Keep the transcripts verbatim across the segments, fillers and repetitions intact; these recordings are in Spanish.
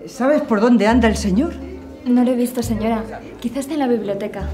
¿Sabes por dónde anda el señor? No lo he visto, señora. Quizás esté en la biblioteca.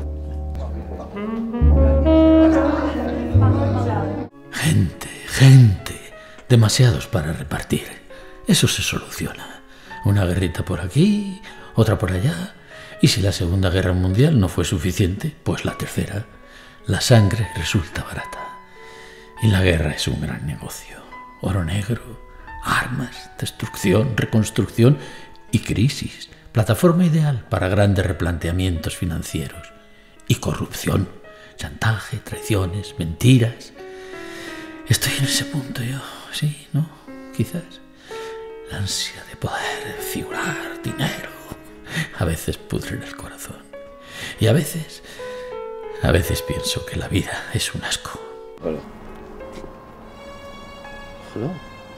Gente, gente. Demasiados para repartir. Eso se soluciona. Una guerrita por aquí, otra por allá. Y si la Segunda Guerra Mundial no fue suficiente, pues la tercera. La sangre resulta barata. Y la guerra es un gran negocio. Oro negro, armas, destrucción, reconstrucción y crisis. Plataforma ideal para grandes replanteamientos financieros. Y corrupción, chantaje, traiciones, mentiras. Estoy en ese punto yo, sí, ¿no? Quizás. La ansia de poder, figurar, dinero. A veces pudre en el corazón. Y a veces, a veces pienso que la vida es un asco. Hola. Hola.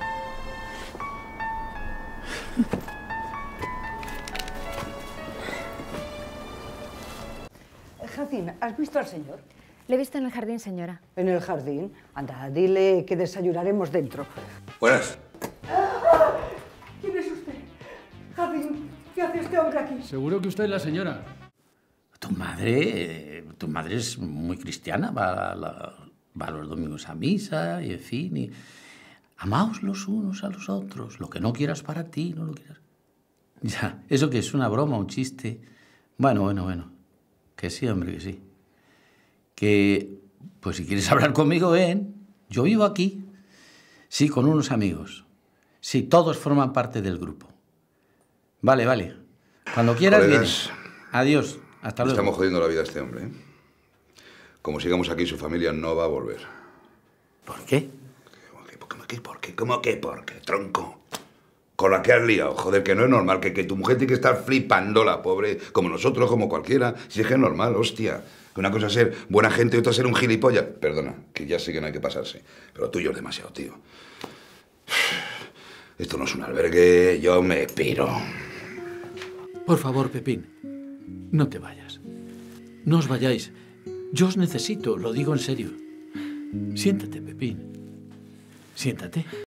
Jacín, ¿has visto al señor? Le he visto en el jardín, señora. En el jardín. Anda, dile que desayunaremos dentro. Buenas. ¿Quién es usted? Jacín, ¿qué hace este hombre aquí? Seguro que usted es la señora. Tu madre, tu madre es muy cristiana, va, a la, va los domingos a misa y en fin. Y... Amaos los unos a los otros. Lo que no quieras para ti, no lo quieras. Ya, eso que es una broma, un chiste. Bueno, bueno, bueno. Que sí, hombre, que sí. Que, pues si quieres hablar conmigo, ven. Yo vivo aquí. Sí, con unos amigos. Sí, todos forman parte del grupo. Vale, vale. Cuando quieras, Colegas, vienes. Adiós. Hasta luego. Estamos jodiendo la vida a este hombre, ¿eh? Como sigamos aquí, su familia no va a volver. ¿Por qué? ¿Cómo que, cómo que, por qué? ¿Cómo que, por qué, tronco? Con la que has liado, joder, que no es normal, que, que tu mujer tiene que estar flipando, la pobre, como nosotros, como cualquiera. Si es que es normal, hostia. Que una cosa es ser buena gente y otra ser un gilipollas. Perdona, que ya sé que no hay que pasarse. Pero tuyo es demasiado, tío. Esto no es un albergue, yo me piro. Por favor, Pepín, no te vayas. No os vayáis. Yo os necesito, lo digo en serio. Siéntate, Pepín. Siéntate.